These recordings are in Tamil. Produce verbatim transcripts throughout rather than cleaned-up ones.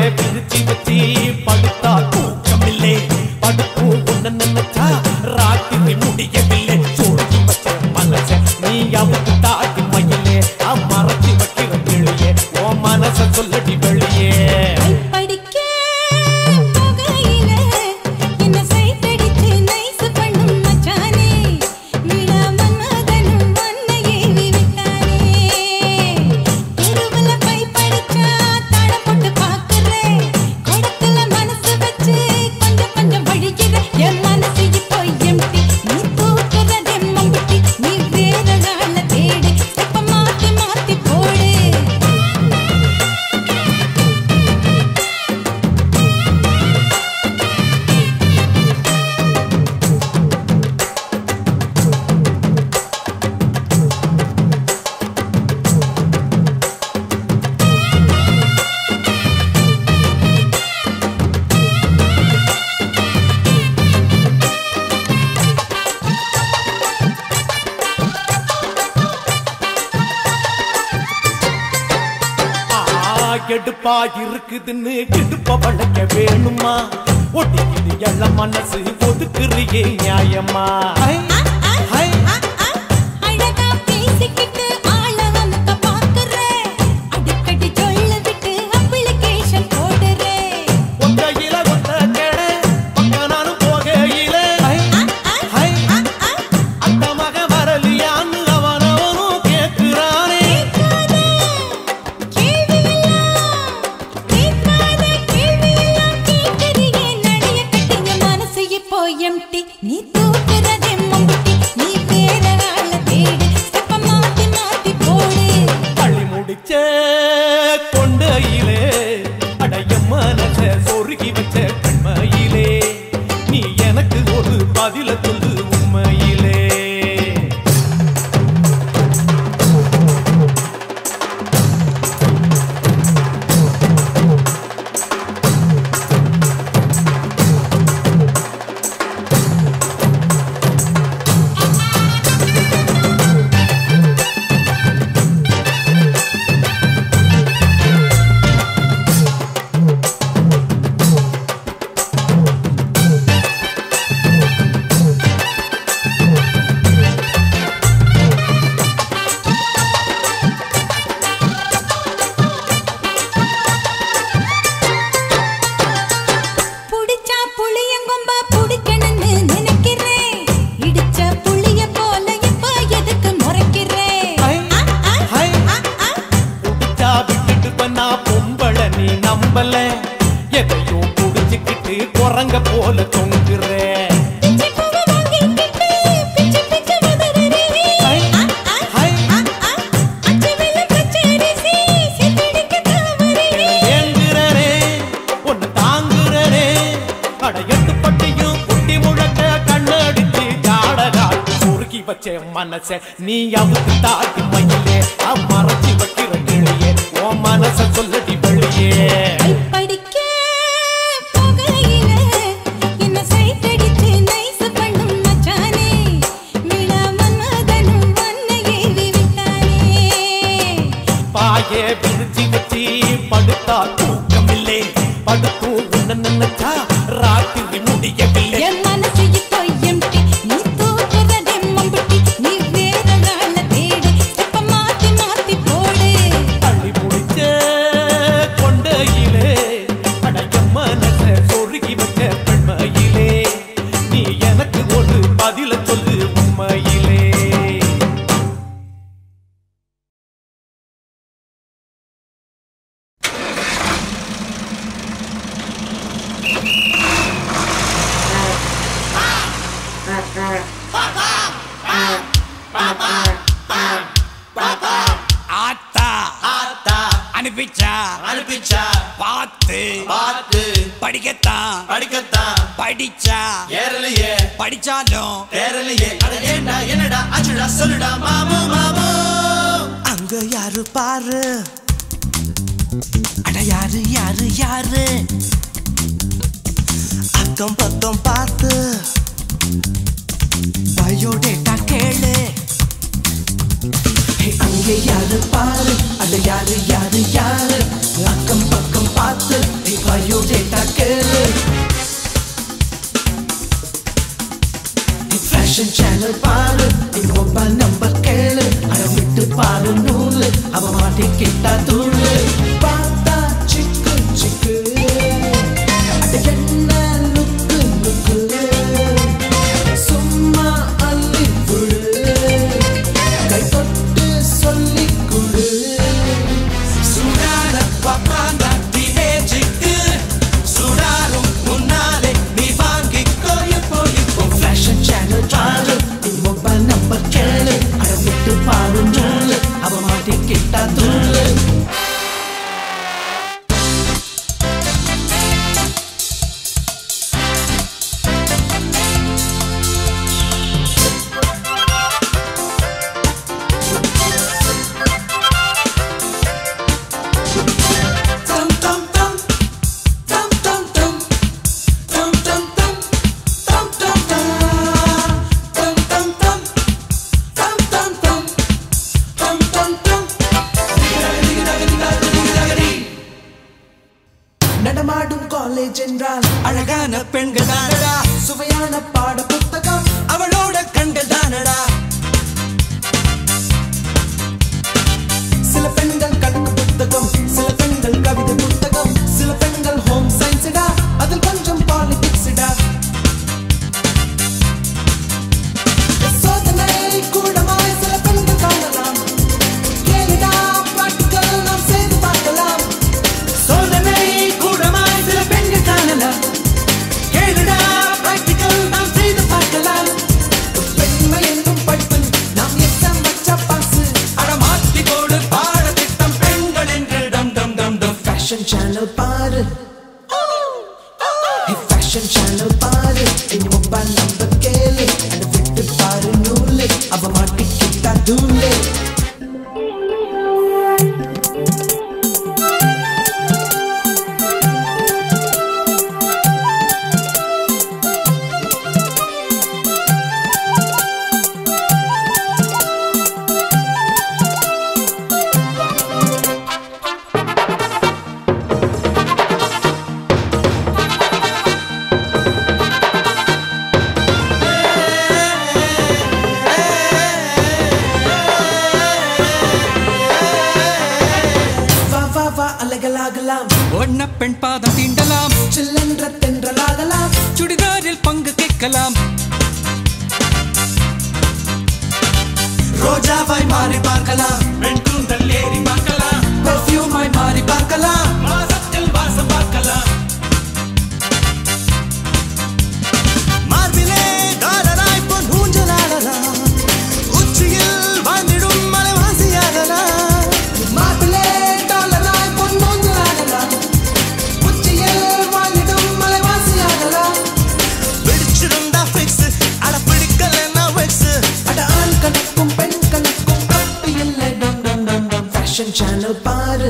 பிரிச்சு வச்சு படுத்தா தூக்கமில்லை படுப்பு ஒண்ணு நினைச்சா ராத்திரி முடியவில்லை சோழி வச்ச மனச நீ அவுத்து தாட்டி மயிலே மறைச்சு வைக்கிற கிளியே ஓ மனச சொல்லடி வெளியே கெடுப்பா இருக்குதுன்னு கெடுப்ப வளர்க்க வேணுமா ஒட்டிக்கிது எள்ள மனசு ஒதுக்குறியே நியாயமா மனச நீ அவுத்து தாட்டி மயிலே மறைச்சு வைக்கிற கிளியே ஓ மனச சொல்லடி வெளியே படிக்க போகையில என்ன சைட்டடிச்சு நைஸ் பண்ணும் மச்சானே விழா மன்மதனும் வன்னை ஏவி விட்டானே பாயே பிரிச்சு வச்சு படுத்தா தூக்கமில்லை படுத்து உன்ன நினைச்சா ராத்திரி முடியவில்லை என் மனசு இப்போ எம்டி நீ தூக்குறதே மம்பட்டி நீ வேற நாள தேடு ஸ்டெப்ப மாத்தி மாத்தி போடு தள்ளி முடிச்ச கொண்டையிலே அடைய மனச சொருகி வச்ச பெண்மையிலே நீ எனக்கு ஒரு பதில சொல்லு உண்மையிலே ஆத்தா ஆத்தா அனுப்பிச்சா அனுப்பிச்சா பார்த்து பார்த்து படிக்கத்தான் படிக்கத்தான் படிச்சா ஏறலையே படிச்சாலும் ஏறலையே அட ஏண்டா என்னடா அச்சுடா சொல்லுடா மாமு மாமு அங்க யாரு பாரு அட யாரு யாரு யாரு அக்கம் பக்கம் பார்த்து பயோடேட்டா கேளு அங்கே யாரு பாரு அட யாரு யாரு யாரு அக்கம் பக்கம் பார்த்து new data கேளு fashion channel பாரு in mobile number கேளு அட விட்டு பாரு நூலு அவ மாட்டிக்கிட்டா தூளு பார்த்தா சிக்கு சிக்கு அட என்ன லுக்கு லுக்கு சும்மா அள்ளி புடு கை தொட்டு சொல்லி குடு சுடாத பாப்பாண்டா டீனேஜுக்கு சுடாரும் முன்னாலே நீ வாங்கிக்கோ இப்போ இப்போ fashion channel பாரு in mobile number கேளு அட விட்டு பாரு நூலு அவ மாட்டிக்கிட்டா தூளு நடமாடும் காலேஜ் என்றால் அழகான பெண்கள் தானடா சுவையான பாட புத்தகம் அவளோட கண்கள் தானடா சில பெண்கள் கணக்கு புத்தகம் சில பெண்கள் கவிதை புத்தகம் சில பெண்கள் ஹோம் சயின்ஸ்டா அதில் கொஞ்சம் பாலிடிக்ஸ்டா சோதனை கூடமாய் சில பெண்கள் காணலாம் கேளுடா பிராக்டிகல் நாம் செய்து பார்க்கலாம் சோதனை கூடமாய் சில பெண்கள் காணலாம் கேளுடா பிராக்டிகல் நாம் செய்து பார்க்கலாம் பெண்மை என்னும் படிப்பு நாம் எக்ஸாம் வச்சா பாஸ் அட மாத்தி போடு பாடத்திட்டம் பெண்கள் என்று டம் டம் டம் டம் ஃபேஷன் சேனல் பாரு ஃபேஷன் சேனல் பாரு என் மொபைல் நம்பர் கேளு அட விட்டு பாரு நூலு அவ மாட்டிக்கிட்டா தூளு அலகலாகலாம் ஒன்ன பெண் பாதம் தீண்டலாம் சில்லென்ற தென்றலாகலாம் சுடிதாரில் பங்கு கேட்கலாம் ரோஜாவாய் மாறி பார்க்கலாம் பெண் கூந்தல் ஏறி பார்க்கலாம் பெர்ஃப்யூமாய் மாறி பார்க்கலாம் மாசத்தில் வாசம் பார்க்கலாம் மார்பிலே டாலராய் பொன் ஊஞ்சலாடலாம் உச்சியில் வாழ்ந்திடும் மலைவாசியாகலாம் மார்பிலே டாலராய் பொன் ஊஞ்சலாடலாம் உச்சியில் வாழ்ந்திடும் மலைவாசியாகலாம் பிடிச்சிருந்தா ஃபிக்ஸ் அட பிடிக்கலன்னா வெக்ஸ் அட ஆண் கணக்கும் பெண் கணக்கும் தப்பு இல்லை டம் டம் டம் டம் ஃபேஷன் சேனல் பாரு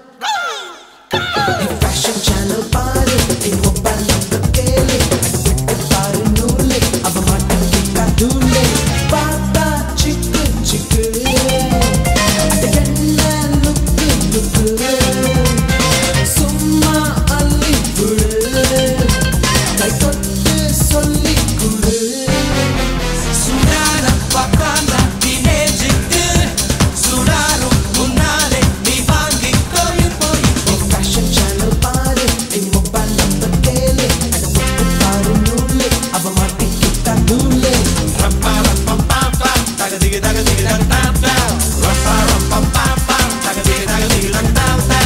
ஃபேஷன் சேனல் பாரு என் மொபைல் நம்பர் கேளு விட்டு பாரு நூலு அவ மாட்டிக்கிட்டா தூளு பார்த்தா சிக்கு சிக்கு அட என்ன லுக்கு லுக்கு சும்மா அள்ளி புடு கை தொட்டு சொல்லி குடு சுடாத பாப்பாண்டா டீனேஜுக்கு சுடாரும் முன்னாலே நீ வாங்கிக்கோ இப்போ இப்போ ஃபேஷன் சேனல் பாரு என் மொபைல் நம்பர் கேளு அட விட்டு பாரு நூலு அவ மாட்டிக்கிட்டா தூளு ரப்பா ரப்பம் பாப்பா தகதிக தகதிக தகதா தா ரப்பா ரப்பம் பாப்பா தகதிக தகதிக தகதா தா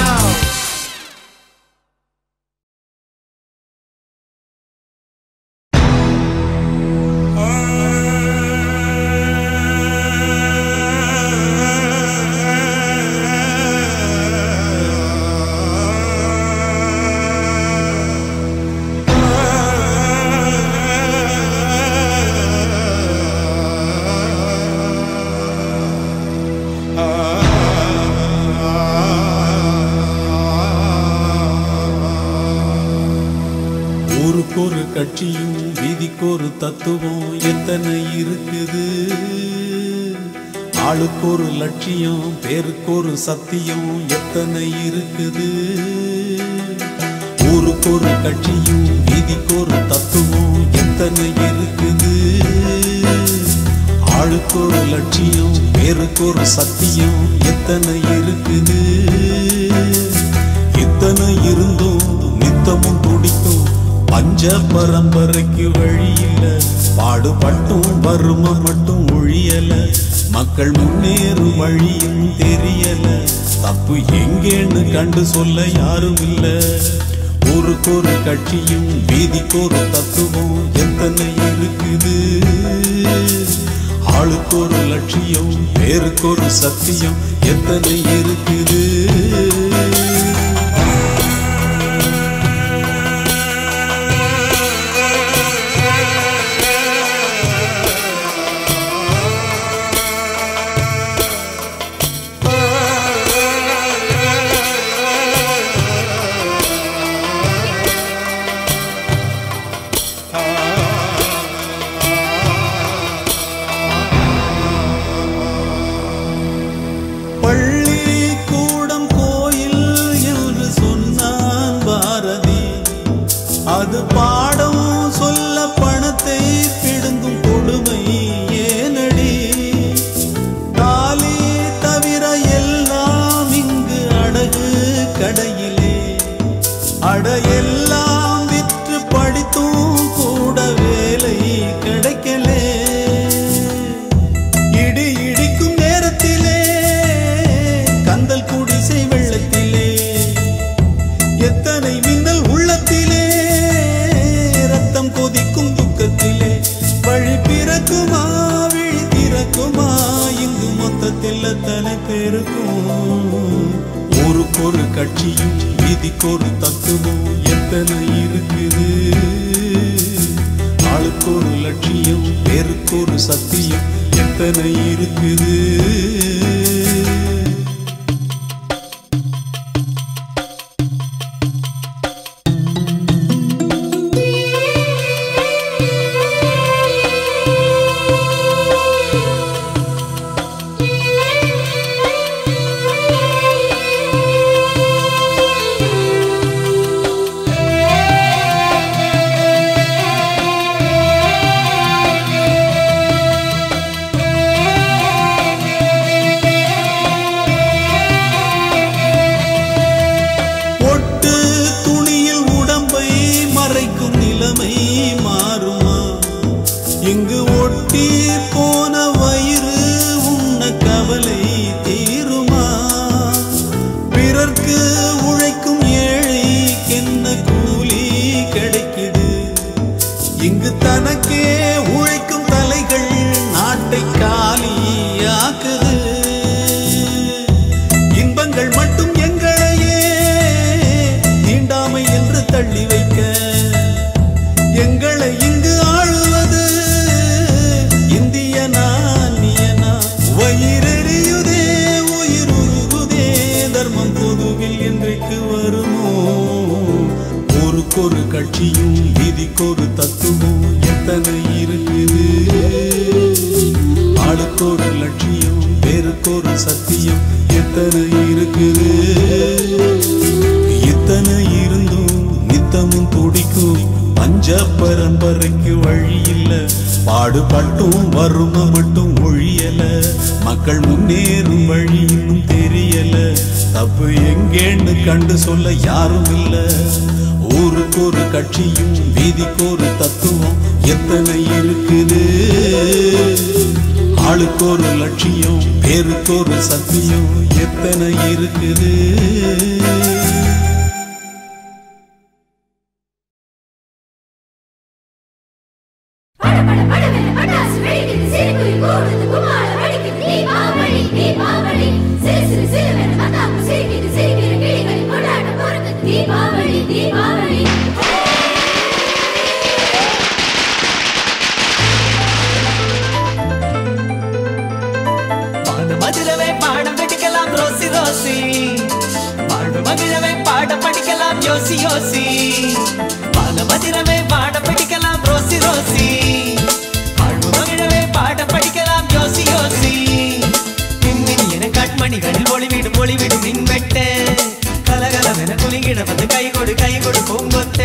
ஊருக்கொரு கட்சியும் வீதிக்கொரு தத்துவம் எத்தனை இருக்குது ஆளுக்கொரு லட்சியம் பேருக்கொரு சத்தியம் எத்தனை இருக்குது ஊருக்கு ஆளுக்கொரு கட்சியும் வீதிக்கொரு தத்துவம் எத்தனை இருக்குது. ஆளுக்கொரு லட்சியம் பேருக்கொரு சத்தியம் எத்தனை இருக்குது. இத்தனை இருந்தும் நித்தமும் துடிக்கும் பஞ்ச பரம்பரைக்கு வழியில்ல. பாடுபட்டும் வறுமை மட்டும் ஒழியல. மக்கள் முன்னேறும் வழியும் தெரியல. தப்பு எங்கேன்னு கண்டு சொல்ல யாரும் இல்ல. ஊருக்கொரு கட்சியும் வீதிக்கொரு தத்துவம் எத்தனை இருக்குது. ஆளுக்கொரு லட்சியம் பேருக்கொரு சத்தியம் எத்தனை இருக்குது. ஊருக்கொரு கட்சியும் வீதிக்கொரு தத்துவம் எத்தனை இருக்குது. ஆளுக்கொரு லட்சியம் பேருக்கொரு சத்தியம் எத்தனை இருக்குது. ஊருக்கொரு கட்சியும் வீதிக்கொரு தத்துவம் எத்தனை இருக்குது. ஆளுக்கொரு லட்சியம் பேருக்கொரு சத்தியம் எத்தனை இருக்குது. இத்தனை இருந்தும் நித்தமும் துடிக்கும் பஞ்ச பரம்பரைக்கு வழி இல்ல. பாடுபட்டும் வறுமை மட்டும் ஒழியல. மக்கள் முன்னேறும் வழி இன்னும் தெரியல. தப்பு எங்கேன்னு கண்டு சொல்ல யாரும் இல்ல. ஊருக்கொரு கட்சியும் வீதிக்கொரு தத்துவம் எத்தனை இருக்குது. ஆளுக்கொரு லட்சியம் பேருக்கொரு சத்தியம் எத்தனை இருக்குது. மதுரவை பாடம் படிக்கலாம் ரோசி ரோசி. வாழ்வு மகிழவை பாட படிக்கலாம் யோசி யோசி. வானம் அதிரவை பாட படிக்கலாம் ரோசி ரோசி. வாழ்வு மகிழவை பாட படிக்கலாம் யோசி யோசி. மின்மினி என கண்மணிகளில் ஒளிவிடும் ஒளிவிடும் மின்வெட்டு. கலகலவென குலுங்கிட வந்து கை கொடு கை கொடு பூங்கொத்த.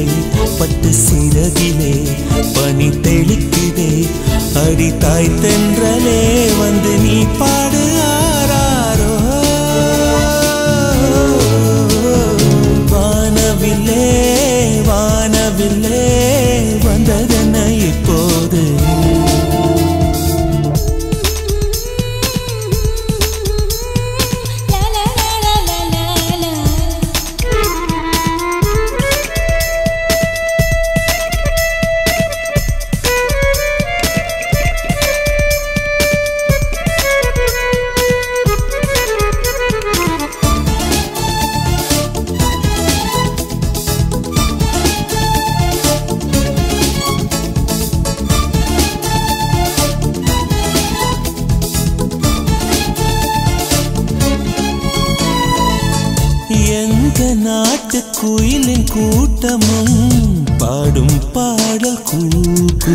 பட்டு சிறகிலே பனி தெளிக்குதே அடி தாய் தென்றலே வந்து நீ பாடு ஆராரோ வானவில்லே வானவில்லே வந்ததென்ன இப்போது குயிலின் கூட்டமும் பாடும் பாடல் கூக்கு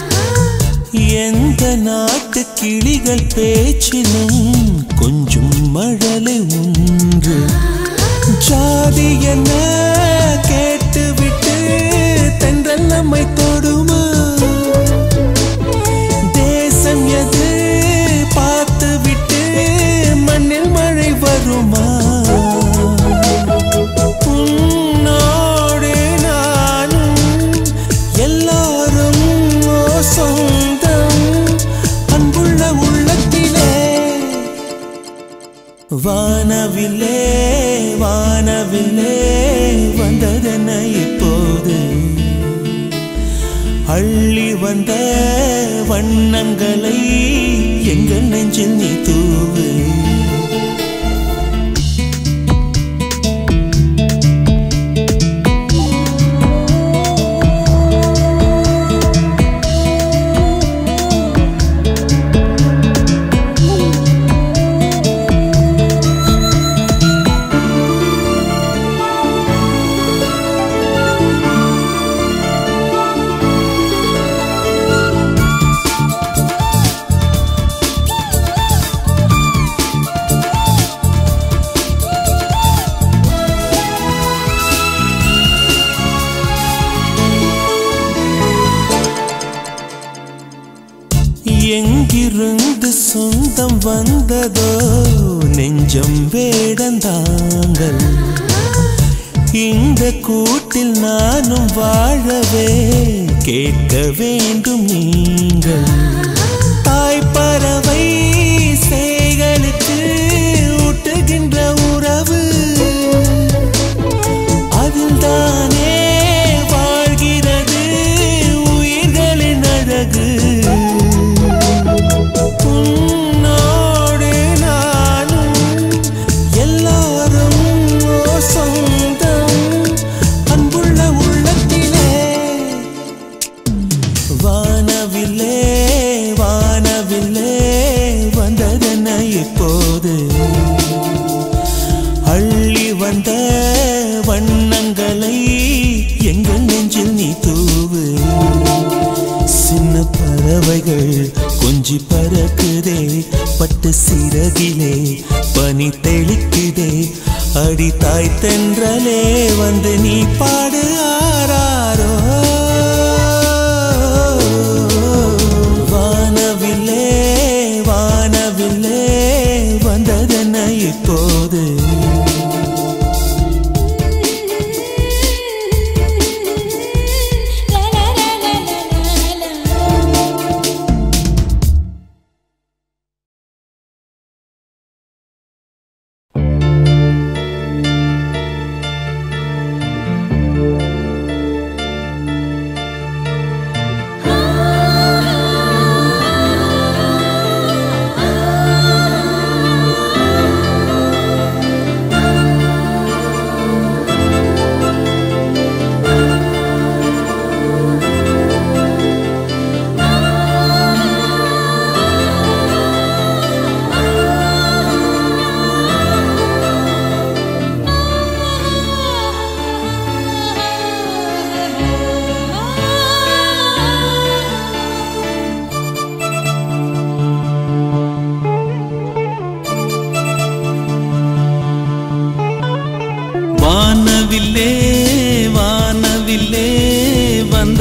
எந்த நாட்டு கிளிகள் பேச்சிலும் கொஞ்சம் மழலை உண்டு ஜாதி என்ன கேட்டுவிட்டு தென்றல் நம்மை தொடுமா தேசம் எது பார்த்து விட்டு மண்ணில் மழை வருமா வானவில்லே வானவில்லே வந்ததென்ன இப்போது அள்ளி வந்த வண்ணங்களை எங்கள் நெஞ்சில் நீ தூவு எங்கிருந்து சொந்தம் வந்ததோ நெஞ்சம் வேடந்தாங்கள் இந்த கூட்டில் நானும் வாழவே கேட்க வேண்டும் நீங்கள் தாய் பறவை சேய்களுக்கு ஊட்டுகின்ற உறவு அதில் தானே வாழ்கிறது உயிர்களின் அழகு வண்ணங்களை எங்கள் நெஞ்சில் நீ தூவு சின்ன பறவைகள் கொஞ்சி பறக்குதே பட்டு சிறகிலே பனி தெளிக்குதே அடி தாய் தென்றலே வந்து நீ பாடு ஆராரோ வானவில்லே வானவில்லே வந்ததென்ன இப்போது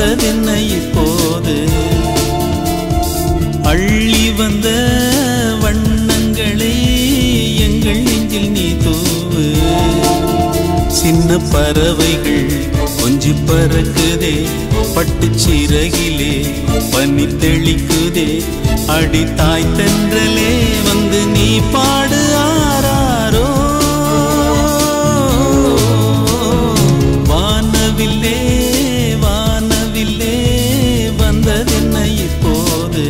வந்ததென்ன இப்போது? அள்ளி வந்த வண்ணங்களை எங்கள் நெஞ்சில் நீ தூவு. சின்ன பறவைகள் கொஞ்சி பறக்குதே, பட்டு சிறகிலே பனி தெளிக்குதே. அடி தாய் தென்றலே வந்து நீ பாடு ஆராரோ. வானவில்லே வானவில்லே வந்ததென்ன இப்போது?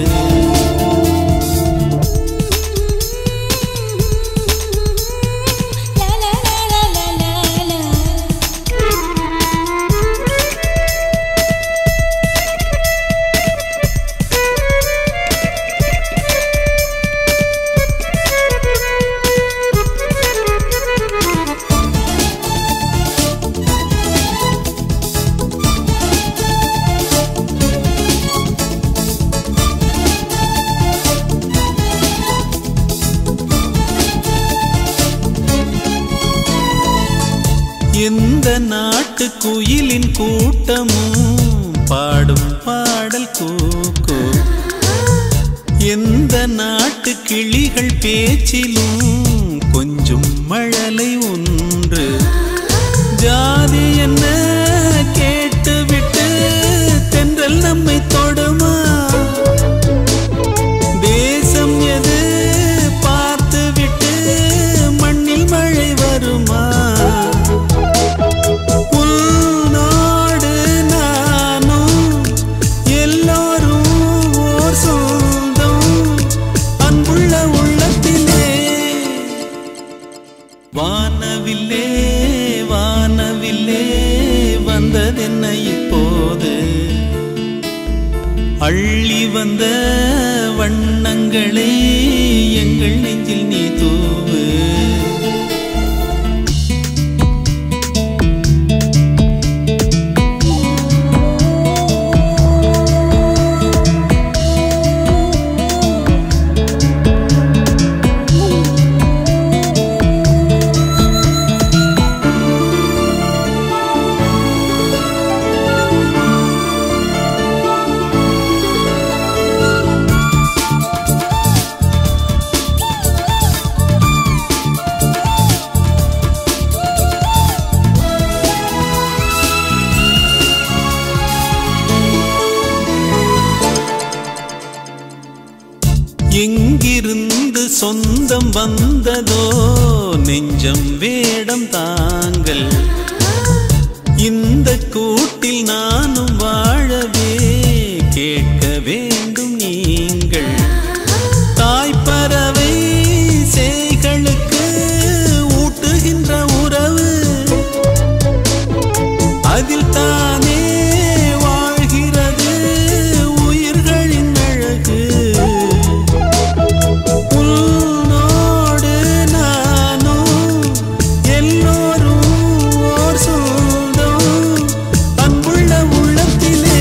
எந்த நாட்டு குயிலின் கூட்டமும் பாடும் பாடல் கூக்கோ. எந்த நாட்டு கிளிகள் பேச்சிலும் கொஞ்சம் மழலை ஒன்று. ஜாதி என்ன கேட்டுவிட்டு தென்றல் நம்மை தொடுமா? தேசம் எது பார்த்துவிட்டு மண்ணில் மழை வருமா? வானவில்லே வானவில்லே வந்ததென்ன இப்போது? அள்ளி வந்த வண்ணங்களை எங்கள் நெஞ்சில் நீ தூவு. எங்கிருந்து சொந்தம் வந்ததோ நெஞ்சம் வேடம் தாங்கள். இந்த கூட்டில் நானும் வாழவே கேட்க வேண்டும் நீங்கள். தாய்ப்பறவை சேய்களுக்கு ஊட்டுகின்ற உறவு, அதில் தானே வாழ்கிறது உயிர்களின் அழகு. உன்னோடு நானும் எல்லோரும் ஓர் சொந்தம் அன்புள்ள உள்ளத்திலே.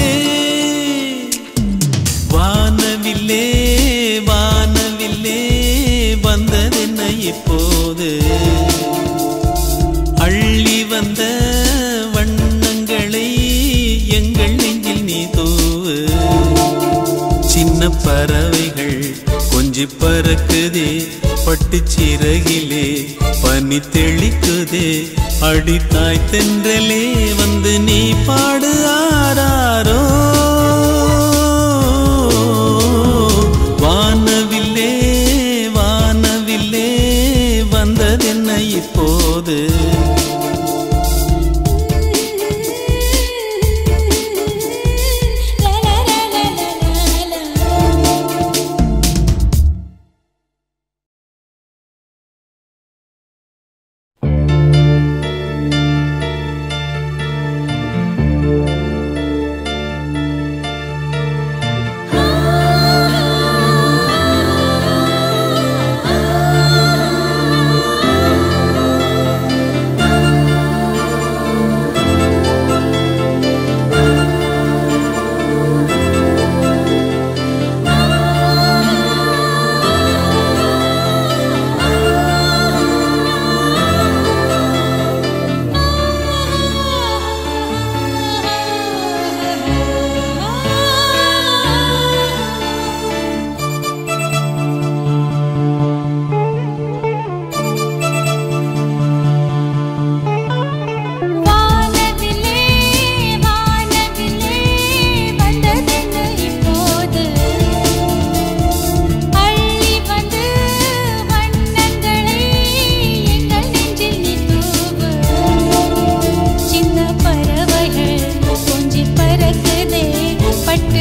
வானவில்லே வானவில்லே வந்ததென்ன இப்போது? அள்ளி வந்த வண்ணங்களை எங்கள் நெஞ்சில் நீ தூவு. சின்ன பறவைகள் கொஞ்சி பறக்குதே, பட்டு சிறகிலே பனி தெளிக்குதே. அடி தாய் தென்றலே வந்து நீ பாடு ஆராரோ. வானவில்லே வானவில்லே வந்ததென்ன இப்போது?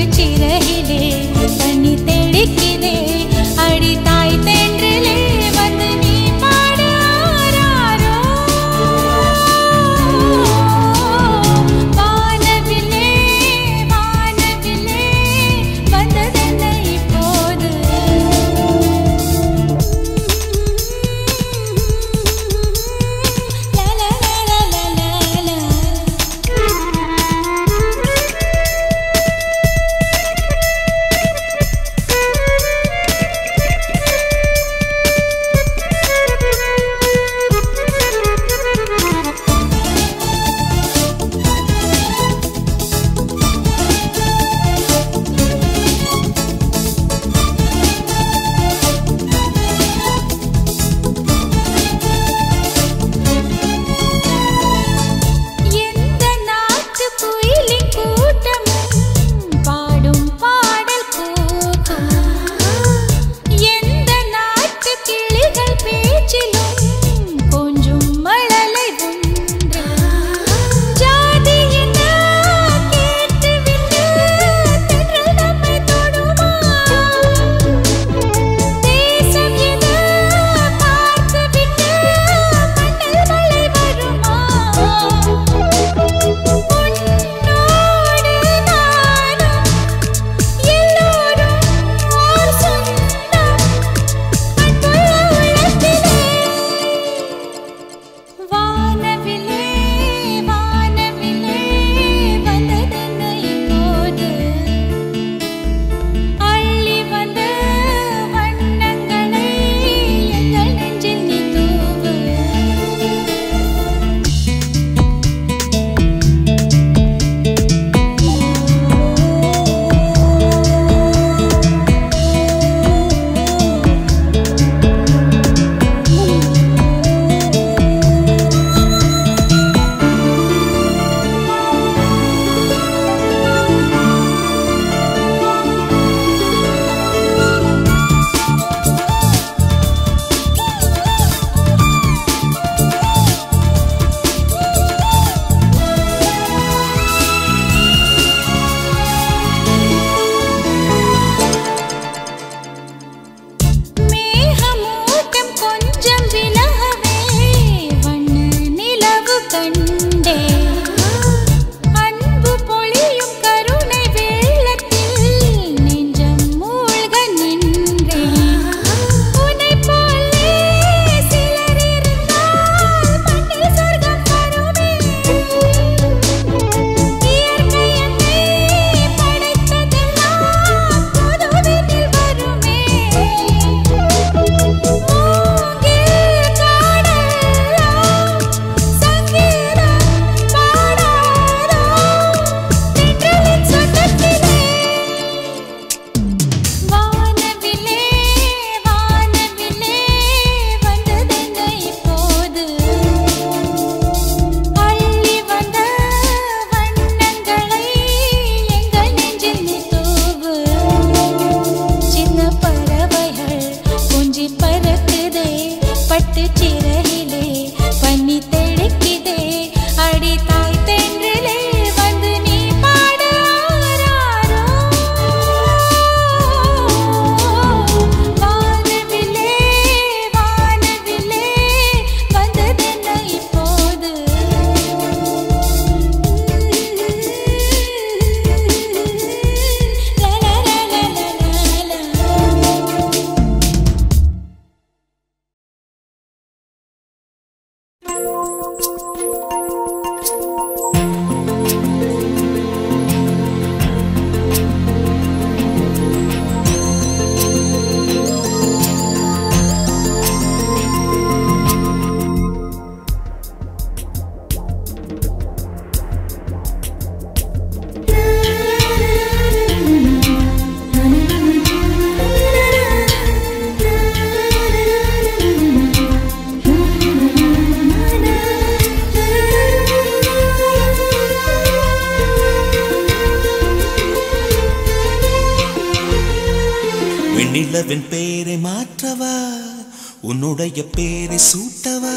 வெண்ணிலவின் பேரை மாற்றவா உன்னுடைய பேரை சூட்டவா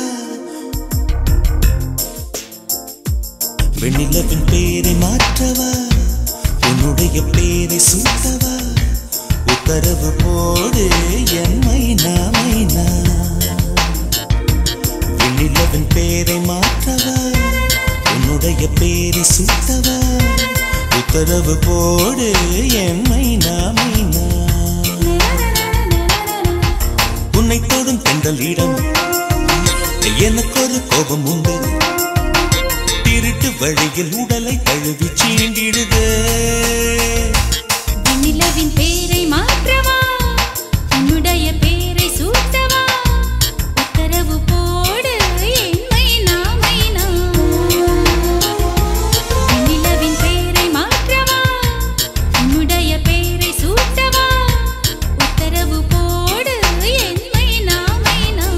வெண்ணிலவின் பேரை மாற்றவா உன்னுடைய உன்னுடைய பேரை சூட்டவா உத்தரவு போடு என் மைனா மைனா வெண்ணிலவின் பேரை மாற்றவா உன்னுடைய பேரை சூட்டவா உத்தரவு போடு என் மைனா மைனா உன்னை தொடும் தென்றலிடம் எனக்கு ஒரு கோபம் உண்டு திருட்டு வழியில் உடலை தழுவி சீண்டிடுது வெண்ணிலவின் பேரை மாற்றவா உன்னுடைய பேரை சூட்டவா உத்தரவு போடு என் மைனா மைனா வெண்ணிலவின் பேரை மாற்றவா உன்னுடைய பேரை சூட்டவா உத்தரவு போடு என் மைனா மைனா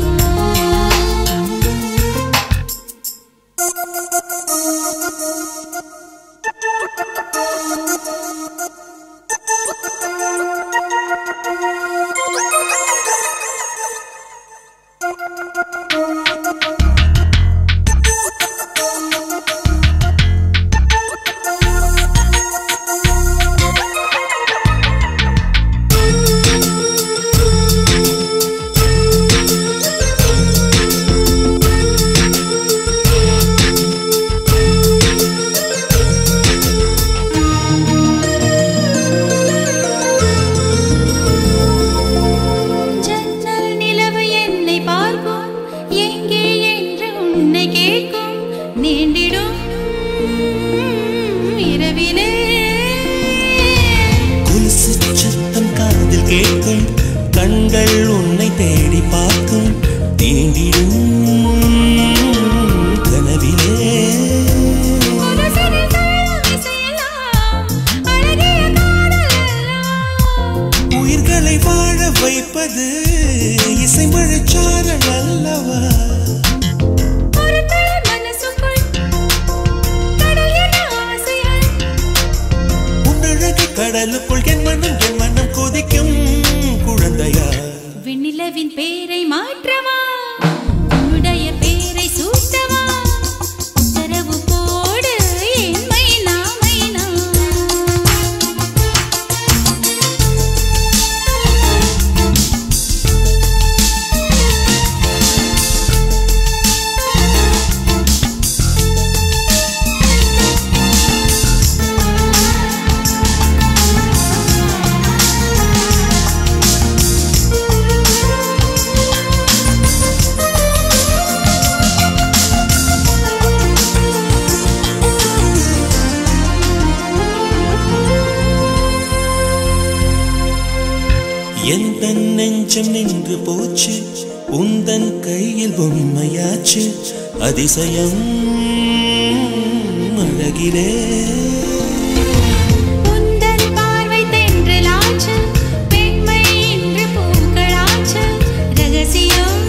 வெண்ணிலவின் பேரை மாற்றவா உன்னுடைய பேரை சூட்டவா உத்தரவு போடு என் மைனா மைனா எந்தன் நெஞ்சம் நின்று போச்சு உந்தன் கையில் பொம்மையாச்சு அதிசயம் அழகிலே உந்தன் பார்வை தென்றலாச்சு பெண்மை என்று பூக்களாச்சு ரகசியம்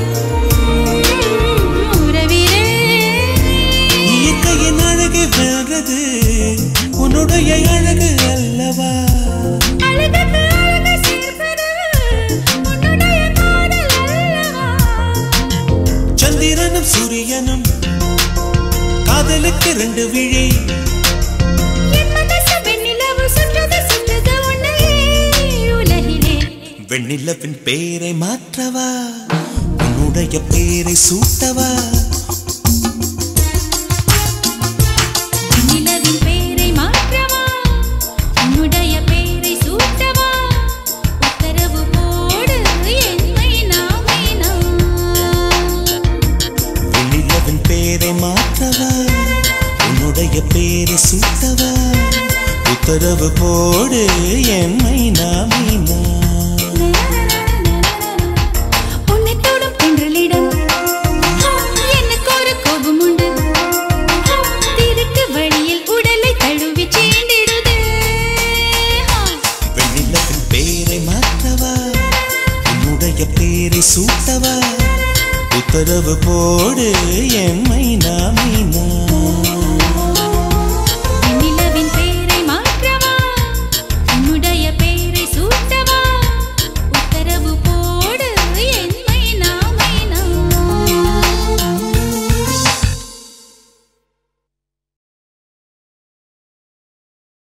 உறவிலே இயற்கையின் அழகை வெல்றது உன்னுடைய அழகு அல்லவா அழகுக்கு அழகு சேர்ப்பது உன்னுடைய காதல் அல்லவா சந்திரனும் சூரியனும் காதலுக்கு ரெண்டு விழி என் மனசு வெண்ணிலவு சுற்றுது சுற்றுது உன்னையே உலகிலே வெண்ணிலவின் பேரை மாற்றவா உன்னுடைய பேரை சூட்டவா வெண்ணிலவின் பேரை மாற்றவா உன்னுடைய பேரை சூட்டவா உத்தரவு போடு என் மைனா மைனா வெண்ணிலவின் பேரை மாற்றவா உன்னுடைய பேரை சூட்டவா உத்தரவு போடு என் மைனா மைனா உன்னை தொடும் தென்றலிடம் எனக்கு ஒரு கோபம் உண்டு திருட்டு வழியில் உடலை தழுவி சீண்டிடுது வெண்ணிலவின் பேரை மாற்றவா உன்னுடைய பேரை சூட்டவா உத்தரவு போடு என் மைனா மைனா